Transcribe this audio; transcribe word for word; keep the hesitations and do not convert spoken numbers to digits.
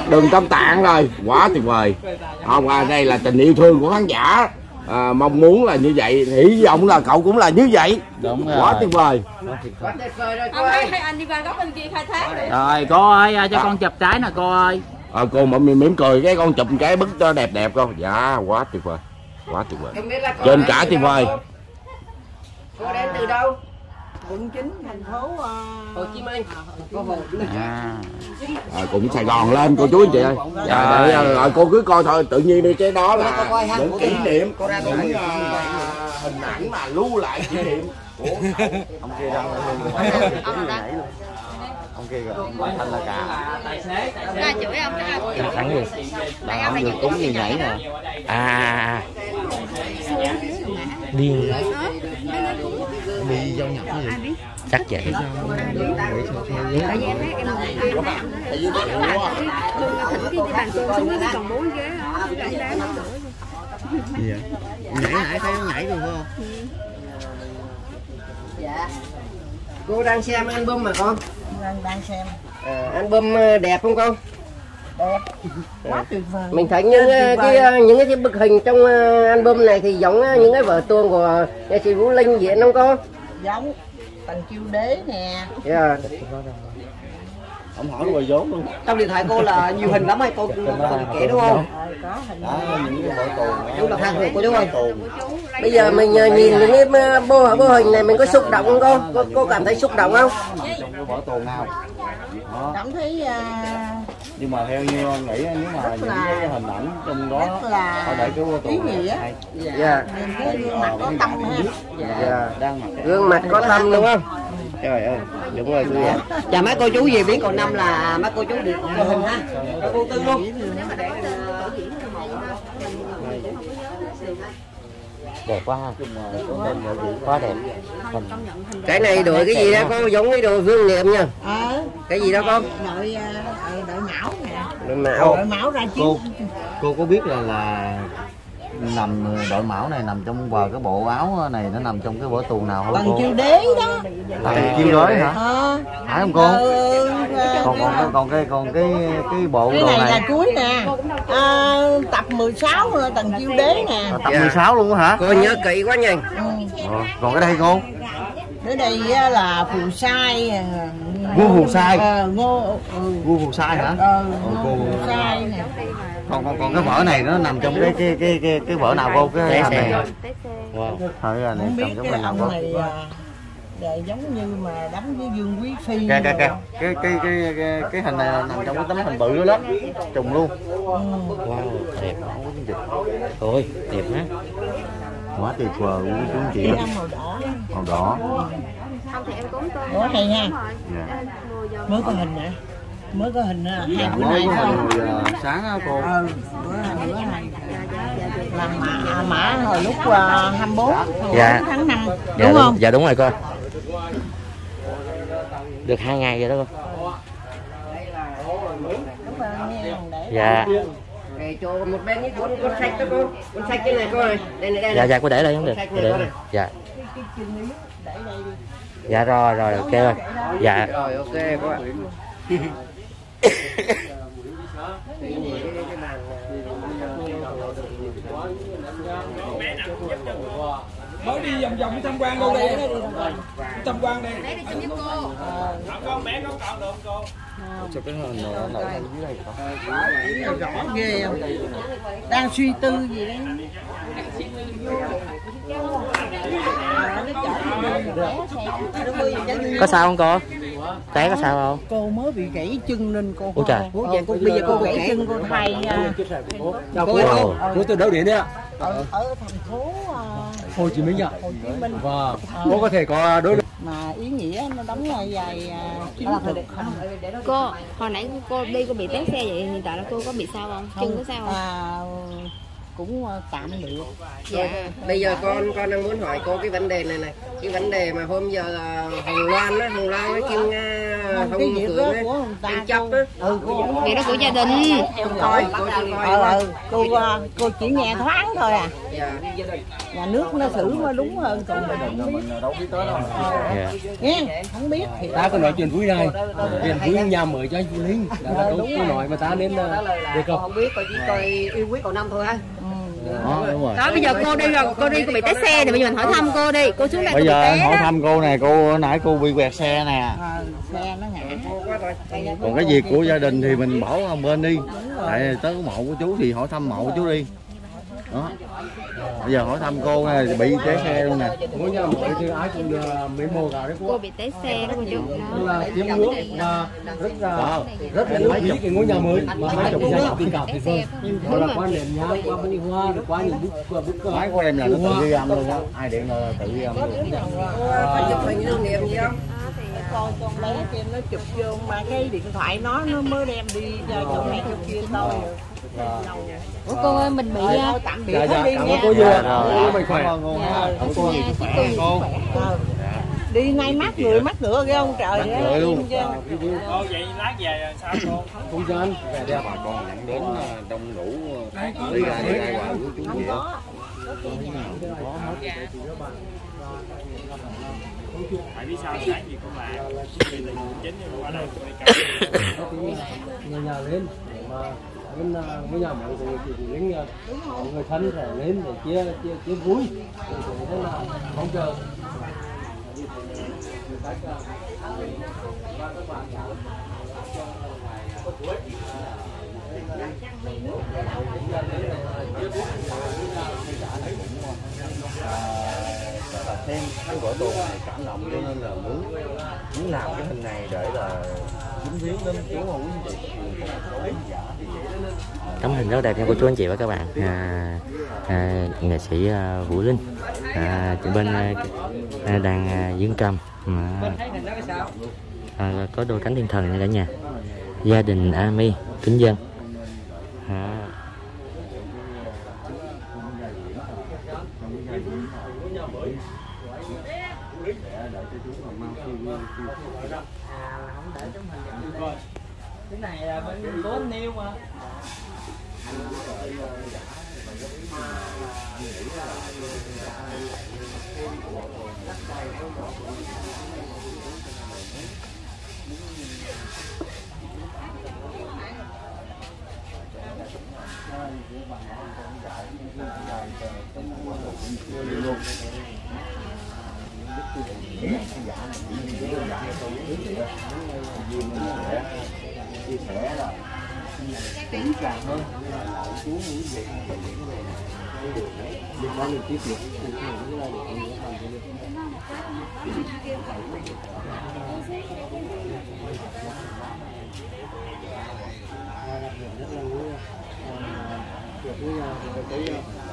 đường Tam Tạng rồi, quá tuyệt vời. Không, à, đây là tình yêu thương của khán giả, à, mong muốn là như vậy, hy vọng là cậu cũng là như vậy. Đúng rồi. Quá tuyệt vời. Ông thấy hai anh đi qua góc bên kia khai thác rồi. Rồi cô ơi, cho à. con chụp trái nè cô ơi. À, cô mỉm, mỉm cười cái con chụp cái bức cho đẹp đẹp con. Dạ, quá tuyệt vời, quá tuyệt vời. Trên cả tuyệt vời. Cô đến từ đâu? Quận chín, thành phố uh... Hồ Chí Minh. À. À, cũng Sài Gòn lên cô chú anh chị ơi. Dạ, để, rồi cô cứ coi thôi, tự nhiên đi cái đó là những kỷ niệm, những uh, hình ảnh mà lưu lại kỷ niệm của ông kia đâu ông kia rồi thanh là cả ra chửi ông đó thắng gì bạn ông được cúng gì nhảy nè à điên đi giao nhập cái gì chắc vậy tại vì em thấy em thấy em cái bàn cơm xuống cái còn bốn ghế đó cái đá nó gì vậy nhảy nãy thấy nó nhảy luôn không? Dạ. Cô đang xem album mà con? đang đang xem. À, album đẹp không con? Đẹp. Quá tuyệt vời. Mình thấy những cái những cái bức hình trong album này thì giống những cái vở tuồng của nghệ sĩ Vũ Linh diễn không con? Giống Tần Chiêu Đế nè. Dạ. Ông hỏi rồi vốn luôn. Trong điện thoại cô là nhiều hình lắm hay cô, cô kể đúng không? Có hình. Đó, những cái vở tuồng. Đúng là than của cô đúng không? Bây giờ mình nhìn những cái bô bô hình này mình có xúc động không cô? Cô, cô cảm thấy xúc động không? Trong cái vở tuồng nào? Đó. Cảm thấy uh... nhưng mà theo như anh nghĩ nếu mà những là... cái hình ảnh trong đó là họ để cái vở tuồng ý nghĩa. Dạ. Yeah. Cái gương mặt có tâm ha. Dạ. Gương mặt có tâm đúng không? Trời ơi, đúng rồi cô. Chào mấy cô chú gì biến còn năm là mấy cô chú được cô hình ha. Cô Tư luôn. Đẹp quá ha. Quá đẹp. Cái này đội cái gì đó có giống cái đồ vương niệm nha. Ờ. Cái gì đó con? Đội đội mão nè. Đội mão. Đội mão ra chiến. Cô cô có biết là là nằm đội mão này nằm trong vào cái bộ áo này nó nằm trong cái vở tuồng nào không Tần cô? Chiêu Đế đó. Tần Chiêu Đế hả? Ờ. Phải không cô? Ờ, còn còn cái còn cái còn cái cái bộ cái đồ này, này là cuối nè. À, tập mười sáu Tần Chiêu Đế nè. À, tập mười sáu luôn hả? Cô nhớ kỹ quá nha. Ừ. Ờ, còn cái đây cô? Ở đây là phù sai. Vua phù sai. Ờ, ngô ừ. Vua phù sai hả? Ờ, Ờ, ngô phù sai nè. còn còn còn cái vở này nó nằm trong cái cái cái cái cái vở nào cô? Cái hình này. Wow. Thôi là này Không biết nằm trong cái cái nào ông cô? này à, giống như mà đóng với Dương Quý Phi. Cái cái cái cái cái cái cái, cái hình này nằm trong cái tấm hình bự đó đó. Trùng luôn. Ừ. Wow, đẹp không có gì. Thôi, đẹp hả? Quá tuyệt vời quý chú anh chị. Màu đỏ. Màu đỏ. không thì em cúng tôi Ủa hay ha. Dạ. Mới có hình nè. Mới có hình hai Dạ, bữa mới nay có thôi. mười giờ sáng á cô. Ừ, bữa bữa này là mã mã hồi lúc uh, hai mươi bốn Dạ. tháng năm đúng Dạ, không? dạ đúng rồi cô. Được hai ngày rồi đó cô. Dạ. Để cho một bên những cuốn cuốn sách đó cô. Cuốn sách cái này cô ơi. Đây này đây. Dạ dạ cô để đây không được. Cô để đây. Dạ. Dạ rồi rồi ok rồi. Dạ. Rồi ok cô ạ. Mới đi vòng vòng đi tham quan đâu đây, tham quan đây. Bé đi chung với cô. Con bé có còn được cô? Cho cái hình nó lại dưới đây không? Rõ ghê không? Đang suy tư gì đấy. Có sao không cô? Té có sao không? Cô mới bị gãy chân nên cô. Ủa trời. Cô, cô, bây giờ cô gãy chân cô thay. Chào cô. Cô từ đâu đến đấy ạ? Ở, ở thành phố uh, Hồ Chí Minh ạ. Hồ Chí Minh. Vâng. Cô có thể có đối mà ý nghĩa nó đóng dài chiến thuật không? Cô hồi nãy cô đi cô bị té xe vậy hiện tại là cô có bị sao không? Chân có sao không? À, cũng tạm được. Dạ. Bây giờ con con đang muốn hỏi cô cái vấn đề này này. Cái vấn đề mà hôm giờ Hồng Loan á, Hồng Loan nói kêu không cái việc đó Phượng của ấy. người ta Em chấp cô- á. ừ cô Việc đó của gia đình. Coi, cô coi. ờ ừ, cô cô chỉ nghe thoáng thôi à. Dạ. Nhà nước nó xử mới đúng hơn, còn mình không biết. đâu biết tới đâu. Dạ. Nghe không biết thì Ta có nói chuyện vui này, chuyện vui nhà mới cho anh chị Linh. Đó là đâu có nói mà ta nên Đó là đề cập. không biết, coi chỉ coi yêu quý cậu Năm thôi ha. Đó, đúng rồi. Đó bây giờ cô đi rồi, cô đi cô bị té xe thì bây giờ mình hỏi thăm cô đi. Cô xuống đây cô Bây bị giờ té hỏi đó. thăm cô này, cô nãy cô bị quẹt xe nè. ờ, xe nó ngã. Còn cái việc của gia đình thì mình bỏ qua bên đi. Tại tới cái mộ của chú thì hỏi thăm mộ của chú đi. Đó. Bây giờ hỏi thăm cô này bị té xe luôn nè. Ngôi nhà mới thì ai cũng được mấy mồ cả đấy Cô cô. bị té xe đó cô chú. Đó là tiếng nước và rất là rất là yêu quý cái ngôi nhà mới mà hai chồng gia đình tình cảm tuyệt vời. Đó là qua nền nhà, qua bông hoa, rồi qua những bức bức bức Máy của em là nó tự ghi âm luôn á. Ai điện là tự ghi âm luôn. Có chụp hình lưu niệm gì không? Coi con bé kia nó chụp vô mà cái điện thoại nó nó mới đem đi cho chỗ này chỗ kia thôi. Ủa cô ơi mình bị Thôi, uh, tạm biệt Dạ hết dạ, đi cảm ơn nha. cô nhiều ạ. Rồi, Cô mạnh khỏe. cảm ơn cô Dạ. ha. Cảm ơn cô. nhà chúc Khỏe cô cô. Ờ. Đi nay mát người mát ngựa ghê không trời Mát ngựa luôn. Ô vậy lát về sao cô? Không gian vẻ đẹp. Bà con dẫn đến đông đủ đi ra đi ra ngoài của chú gì đó. Tại vì sao sáng gì cũng là chính qua đây tôi đi Người nhà lên mà bên ngôi nhà mới của chị Linh người thân sẽ lên để chia chia chia vui. Thế là không chờ. Xem cái vở tuồng này cảm động cho nên là muốn muốn làm cái hình này để là dính viếng đến chú không quý vị. Tấm hình rất đẹp nha cô chú anh chị và các bạn. À, à, nghệ sĩ à, Vũ Linh à, bên à, đang à, dương cầm à, à, có đôi cánh thiên thần nha cả nhà. Gia đình Ami kính dân. À. Cái này là bên có anh Niêu mà. Chia sẻ là kỹ càng hơn là chú quý vị liên quan đến tiếp tục Rất là vui. Việc với nhà thì phải